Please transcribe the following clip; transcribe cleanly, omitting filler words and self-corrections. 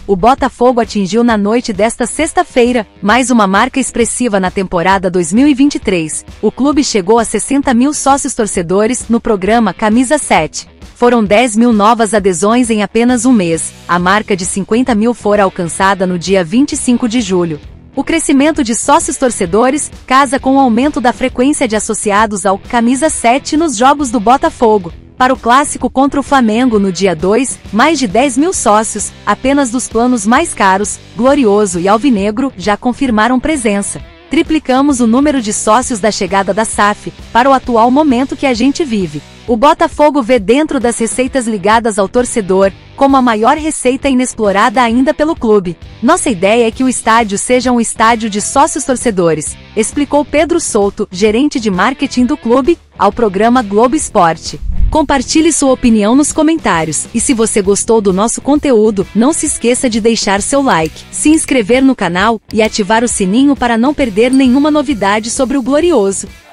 o Botafogo atingiu na noite desta sexta-feira mais uma marca expressiva na temporada 2023. O clube chegou a 60 mil sócios torcedores no programa Camisa 7. Foram 10 mil novas adesões em apenas um mês. A marca de 50 mil fora alcançada no dia 25 de julho. O crescimento de sócios torcedores casa com o aumento da frequência de associados ao Camisa 7 nos jogos do Botafogo. Para o clássico contra o Flamengo no dia 2, mais de 10 mil sócios, apenas dos planos mais caros, Glorioso e Alvinegro, já confirmaram presença. Triplicamos o número de sócios da chegada da SAF, para o atual momento que a gente vive. O Botafogo vê dentro das receitas ligadas ao torcedor, como a maior receita inexplorada ainda pelo clube. Nossa ideia é que o estádio seja um estádio de sócios torcedores, explicou Pedro Souto, gerente de marketing do clube, ao programa Globo Esporte. Compartilhe sua opinião nos comentários, e se você gostou do nosso conteúdo, não se esqueça de deixar seu like, se inscrever no canal, e ativar o sininho para não perder nenhuma novidade sobre o Glorioso.